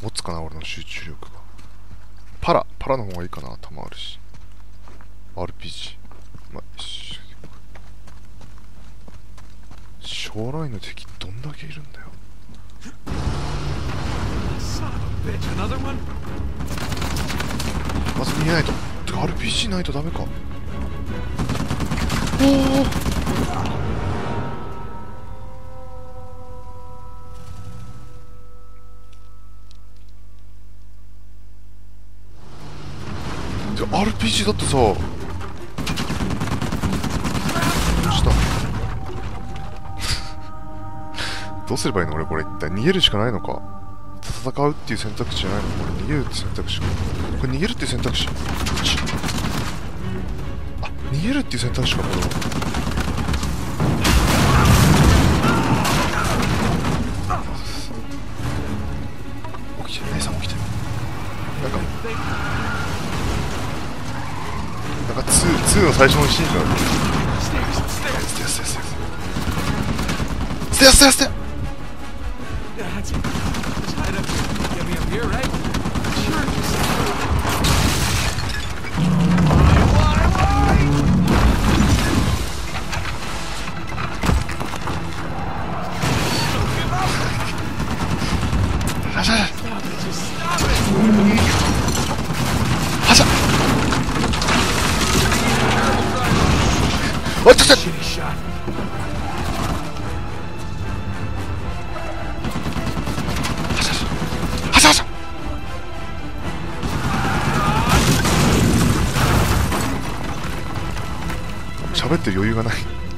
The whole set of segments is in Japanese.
持つかな俺の集中力が。パラの方がいいかな。弾あるし RPG。 まあ、将来の敵どんだけいるんだよ。まず逃げないと。てか RPG ないとダメか。おお、RPG だってさ、どうしたどうすればいいの俺これ。一体逃げるしかないのか。戦うっていう選択肢じゃないの。これ逃げるって選択肢か。これ逃げるっていう選択肢。あ、逃げるっていう選択肢か。これは起きてる。姉さん起きてる。なんか2の最初のシーンが捨て喋ってる余裕がない。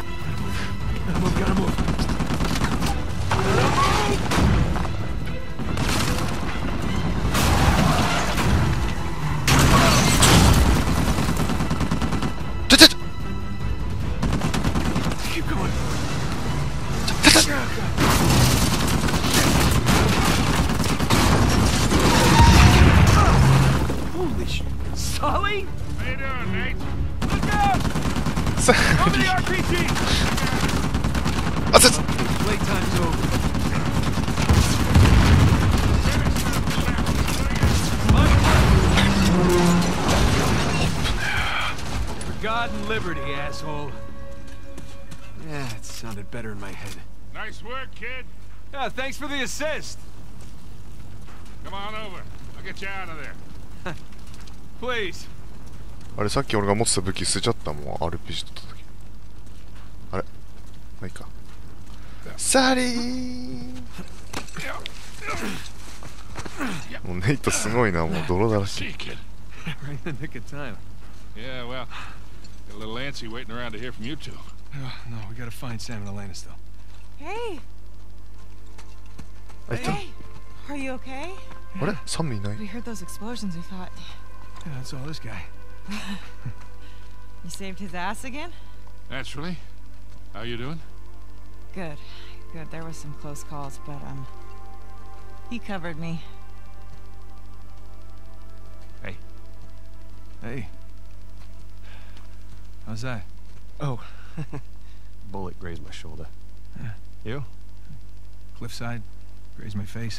Sully? How you doing, Nate? Look out! Over the RPG! Playtime's over. For God and liberty, asshole. Yeah, it sounded better in my head. Nice work, kid. Yeah, thanks for the assist. Come on over. I'll get you out of there. Please. あれさっき俺が持ってた武器捨てちゃったもん。RPG 取った時。あれまあいいか。サリー。もうネイトすごいな。もう泥だらけ。 See, kid. Right in the nick of time. Yeah, well, got a little antsy waiting around to hear from you two. No, we gotta find Sam and Elena still. Hey. あいた。 Hey. Are you okay? あれサムいない。 We heard those explosions. We thought Yeah, that's all this guy. you saved his ass again. Naturally. How you doing? Good. Good. There was some close calls, but he covered me. Hey. Hey. How's that? Oh. Bullet grazed my shoulder. Yeah. You? Cliffside. Grazed my face.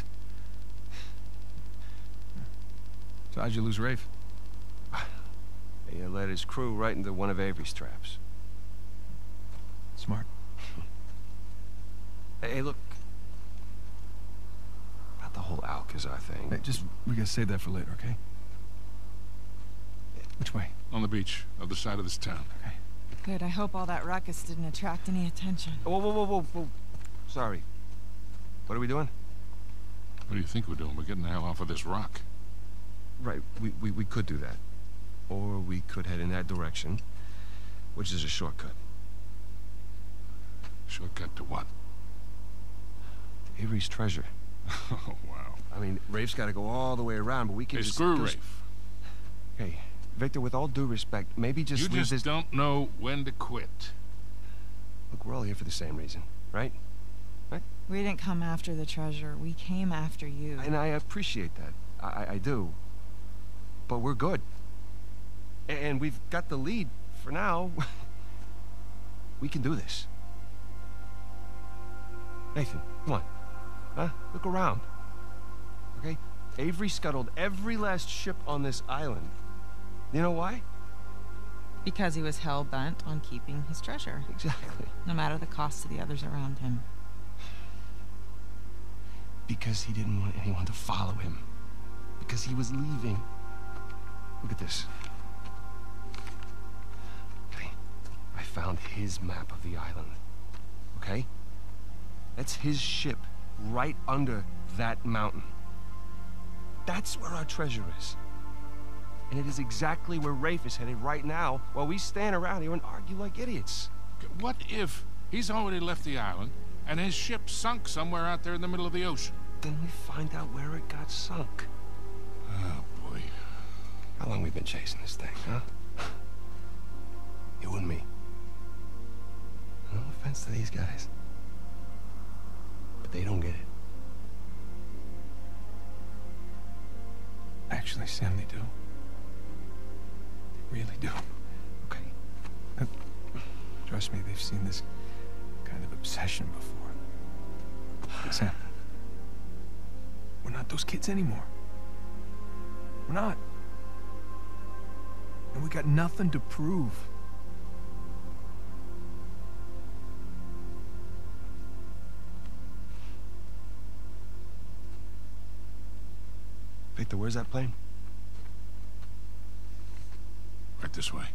So how'd you lose Rafe? He led his crew right into one of Avery's traps. Smart. Hey, look. About the whole Alcazar thing. Hey, we gotta save that for later, okay? Which way? On the beach, other side of this town. Okay. Good. I hope all that ruckus didn't attract any attention. Whoa. Sorry. What are we doing? What do you think we're doing? We're getting the hell off of this rock. Right, we could do that. Or we could head in that direction, which is a shortcut. Shortcut to what? Avery's treasure. Oh, wow. I mean, Rafe's got to go all the way around, but we can Hey, just... screw Rafe. Hey, Victor, with all due respect, maybe just You leave just this... don't know when to quit. Look, we're all here for the same reason, right? We didn't come after the treasure. We came after you. And I appreciate that. I do. But we're good. And we've got the lead for now. We can do this. Nathan, come on. Huh? Look around. Okay? Avery scuttled every last ship on this island. You know why? Because he was hell-bent on keeping his treasure, Exactly. no matter the cost to the others around him. Because he didn't want anyone to follow him. Because he was leaving. Look at this. Okay. I found his map of the island. Okay? That's his ship right under that mountain. That's where our treasure is. And it is exactly where Rafe is headed right now while we stand around here and argue like idiots. What if he's already left the island and his ship sunk somewhere out there in the middle of the ocean? Then we find out where it got sunk. Oh, boy. How long we been chasing this thing, huh? You and me. No offense to these guys. But they don't get it. Actually, Sam, they do. They really do. Okay. Trust me, they've seen this kind of obsession before. Sam, we're not those kids anymore. We're not. And we got nothing to prove. Victor, where's that plane? Right this way.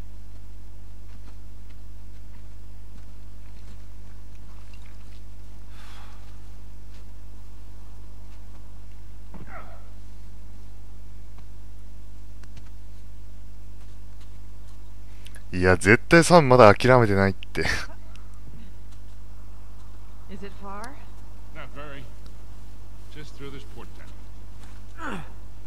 いや、絶対サムまだ諦めてないって。 Is it far? Not very. Just through this port town.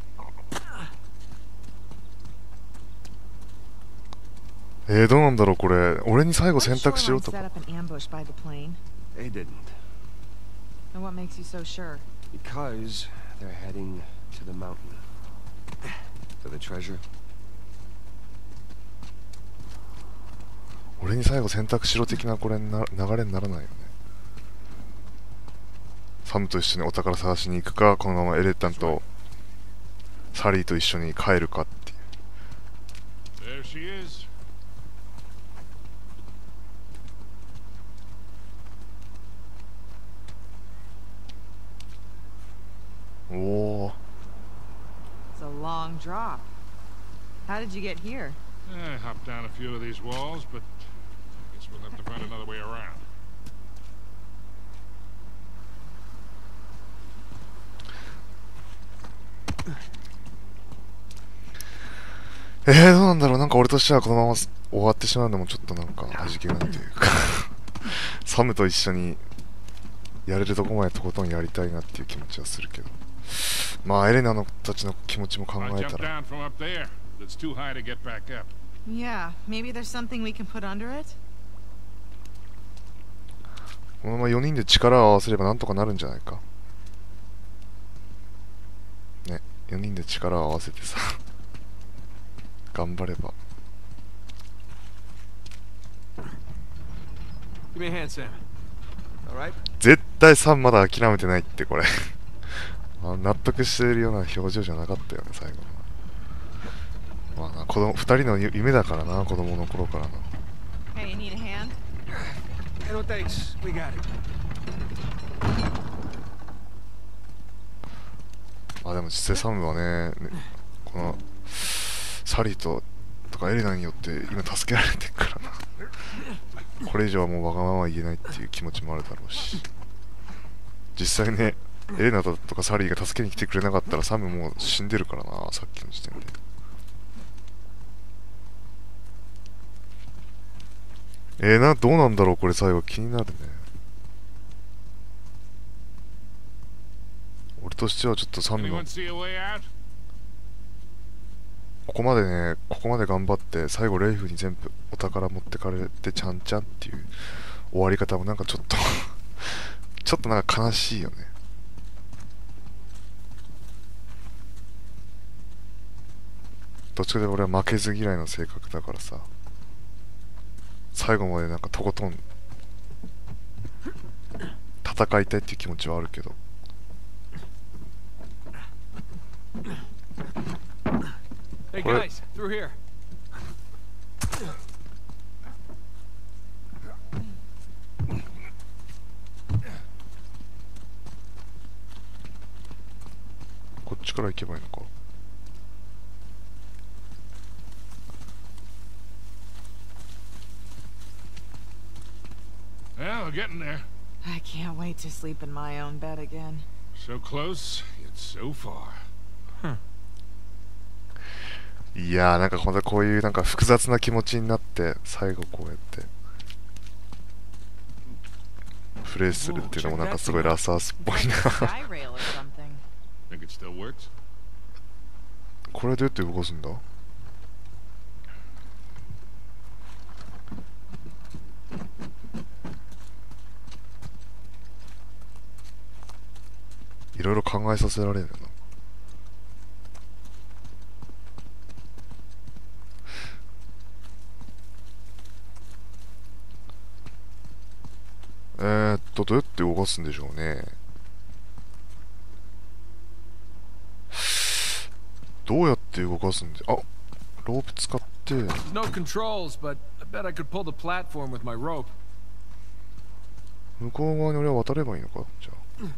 どうなんだろうこれ。俺に最後選択しろとか。 Set up an ambush by the plane. They didn't. And what makes you so sure? Because they're heading to the mountain. For the treasure. 俺に最後選択しろ的なこれ流れにならないよね。サムと一緒にお宝探しに行くか、このままエレッタンとサリーと一緒に帰るかっていう。 There she is. おお。 It's a long drop. How did you get here? I hopped down a few of these walls, but I guess we'll have to find another way around. どうなんだろう。なんか俺としてはこのまま終わってしまうのもちょっとなんか味気ないというかサムと一緒にやれるとこまでとことんやりたいなっていう気持ちはするけど、まあエレナのたちの気持ちも考 I えた jumped ら down from up there. It's too high to get back up. Yeah, maybe there's something we can put under it? このまま4人で力を合わせればなんとかなるんじゃないかね。4人で力を合わせてさ頑張れば。 Give me a hand, Sam. All right? 絶対サムまだ諦めてないってこれ納得しているような表情じゃなかったよね最後。まあな、子供2人の夢だからな、子供の頃からの。 Hey, you need a hand? Hey, no thanks. We got it. あ、でも実際サムはね、このサリーとかエレナによって今助けられてるからな。これ以上はもうわがまま言えないっていう気持ちもあるだろうし、実際ね、エレナとかサリーが助けに来てくれなかったらサムもう死んでるからな、さっきの時点で。どうなんだろうこれ最後気になるね。俺としてはちょっとサムの Anyone see a way out? ここまでね、ここまで頑張って最後レイフに全部お宝持ってかれてちゃんちゃんっていう終わり方もなんかちょっとちょっとなんか悲しいよね。どっちかで俺は負けず嫌いの性格だからさ、最後までなんかとことん戦いたいっていう気持ちはあるけど、 Hey What? guys, through here. こっちから行けばいいのか。 Well, we're getting there. I can't wait to sleep in my own bed again. So close, yet so far. いやーなんかほんとこういうなんか複雑な気持ちになって最後こうやってプレイするっていうのもなんかすごいラスアースっぽいな。 Sky rail or something. Think it still works? これどうやって動かすんだ。いろいろ考えさせられるな。どうやって動かすんでしょうね。どうやって動かすんで、あ、ロープ使って、 There's no controls, but I bet I could pull the platform with my rope. 向こう側に俺は渡ればいいのか。じゃ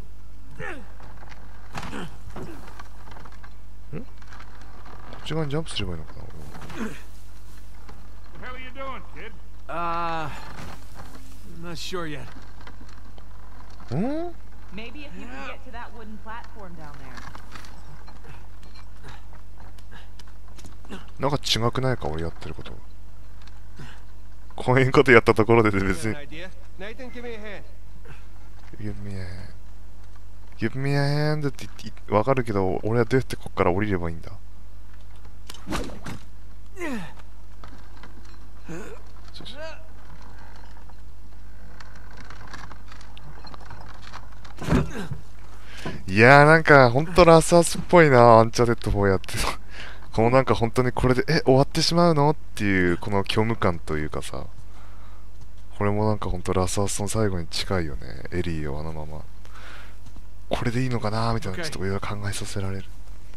あこっち側にジャンプすればいいのかな。 What the hell are you doing, kid? I'm not sure yet. 俺ん Maybe if you can get to that wooden platform down there. なんか違くないか俺やってること。こういうことやったところで別に idea? Nathan, give me a hand. Give me a hand Give me a hand ってわかるけど俺はどうやってこっから降りればいいんだ。いやーなんかほんとラスアスっぽいな。アンチャーテッド4やってた。このなんか本当にこれで終わってしまうのっていうこの虚無感というかさ、これもなんかほんとラスアスの最後に近いよね。エリーをあのままこれでいいのかなみたいなちょっといろいろ考えさせられる。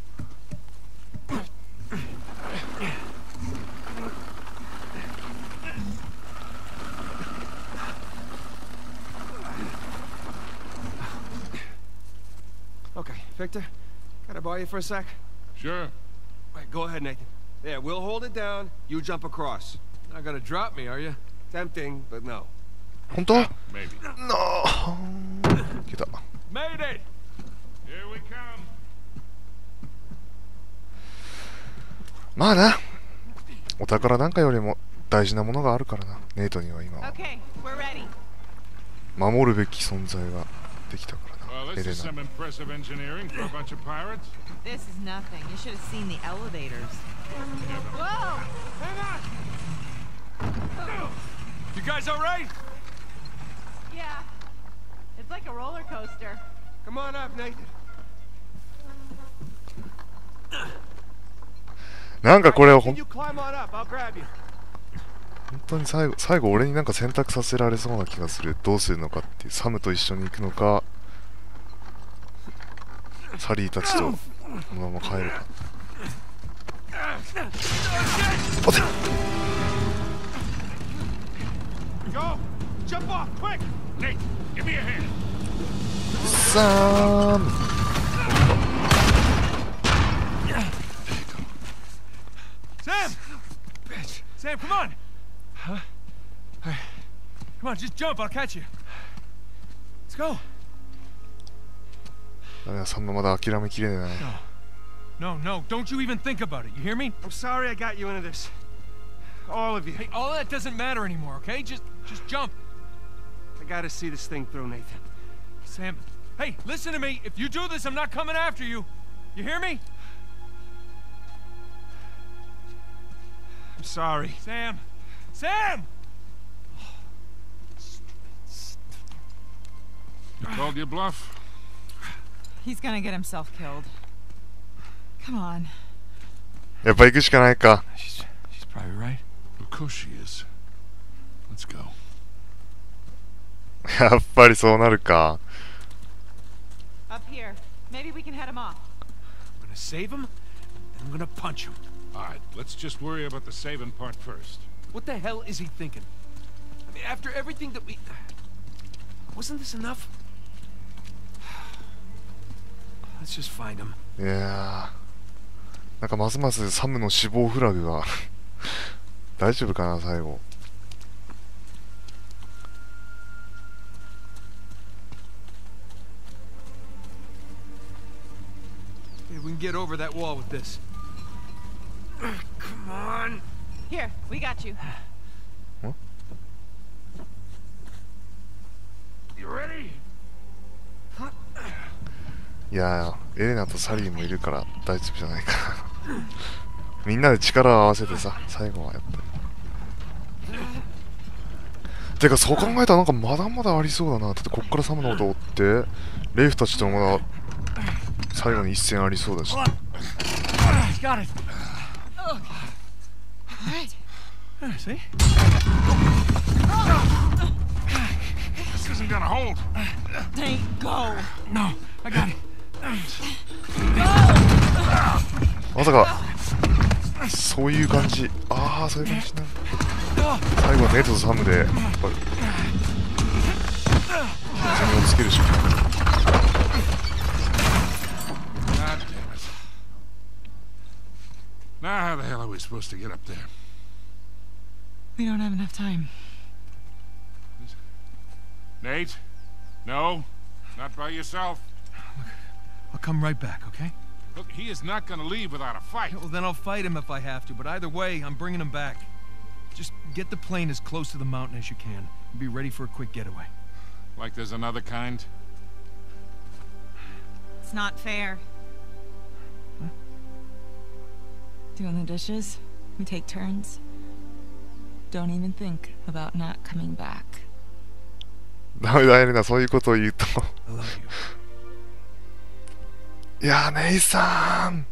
Okay, Victor, can I borrow you for a sec? Sure. Right, go ahead, Nathan. Yeah, we'll hold it down. You jump across. Not gonna drop me, are you? Tempting, but no. 本当 Maybe. いけた。 Made it! Here we come. まあな、お宝なんかよりも大事なものがあるからな。ネイトには今は Okay, we're ready. 守るべき存在ができたからな。 Well, エ this レ is ナ some impressive engineering for a bunch of pirates. This is nothing. You should have seen the elevators. Whoa! You guys alright? Yeah. It's like a roller coaster. Come on up, Nathan. なんかこれほん You climb on up. I'll grab you. 本当に最後俺になんか選択させられそうな気がする。どうするのかっていう。サムと一緒に行くのかサリーたちとこのまま帰るか。おて Go! Jump off, quick! Nate, give me a hand. サム Sam! Bitch! Sam, come on! Huh? Alright. Come on, just jump, I'll catch you. Let's go. ダメだ、サムまだ諦めきれない。 No, don't you even think about it, you hear me? I'm sorry I got you into this. All of you. Hey, all that doesn't matter anymore, okay? Just jump. I gotta see this thing through, Nathan. Sam, hey, listen to me. If you do this, I'm not coming after you. You hear me? I'm sorry. Sam! Sam! You called your bluff? He's gonna get himself killed. Come on. やっぱ行くしかないか。 She's probably right. Of course she is. Let's go. やっぱりそうなるか。 Up here. Maybe we can head him off. I'm gonna save him, and I'm gonna punch him. All right, let's just worry about the saving part first. What the hell is he thinking? I mean, after everything that we... Wasn't this enough? Let's just find him. いやー、なんかますますサムの死亡フラグが大丈夫かな最後。 Hey, we can get over that wall with this. Come on. Here, we got you. You ready? いやー、エレナとサリーもいるから大丈夫じゃないかなみんなで力を合わせてさ、最後はやっぱり。てかそう考えたらなんかまだまだありそうだな。だってこっからサムのこと追ってレイフたちともまだ最後に一戦ありそうだし。 Got it. Alright. See? This isn't gonna hold. Tank, go. No, I got it. まさかそういう感じ。ああ、そういう感じなんだ。最後はネイトとサムでやっぱり攻めをつけるしかない。 God damn it. Now how the hell are we supposed to get up there? We don't have enough time. Nate? No? Not by yourself? I'll come right back, okay? Look, he is not gonna leave without a fight. Well, then I'll fight him if I have to, but either way, I'm bringing him back. Just get the plane as close to the mountain as you can. And be ready for a quick getaway. Like there's another kind? It's not fair. Huh? Doing the dishes, we take turns. Don't even think about not coming back. ダメだエレナ、そういうことを言うと I love you. いやー、ネイさん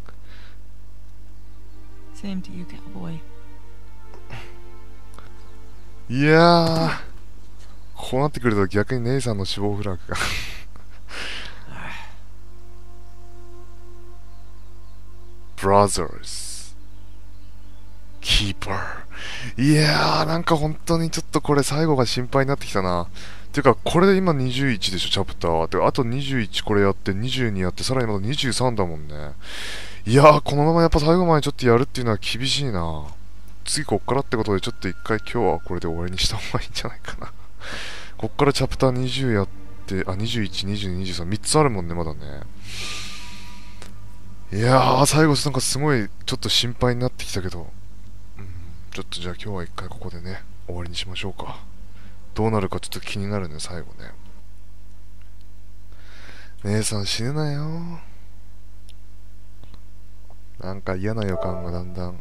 Same to you, cowboy. いやー、こうなってくると逆にネイさんの死亡フラグがBrothers Keeper。 いやー、なんか本当にちょっとこれ最後が心配になってきたな。ていうかこれで今21でしょ、チャプターで。あと21これやって22やってさらにまだ23だもんね。いやー、このままやっぱ最後までちょっとやるっていうのは厳しいな。次こっからってことでちょっと一回今日はこれで終わりにした方がいいんじゃないかなこっからチャプター20やって、あ、21、22、23、3つあるもんね、まだね。いやー、最後なんかすごいちょっと心配になってきたけど、ちょっとじゃあ今日は一回ここでね、終わりにしましょうか。どうなるかちょっと気になるね、最後ね。姉さん死ぬなよ。なんか嫌な予感がだんだん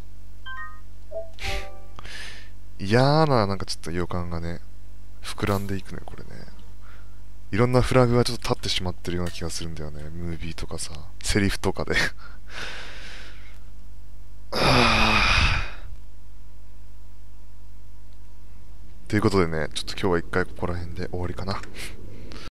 嫌な、なんかちょっと予感がね膨らんでいくね、これね。いろんなフラグがちょっと立ってしまってるような気がするんだよね、ムービーとかさ、セリフとかでということでね、ちょっと今日は一回ここら辺で終わりかな。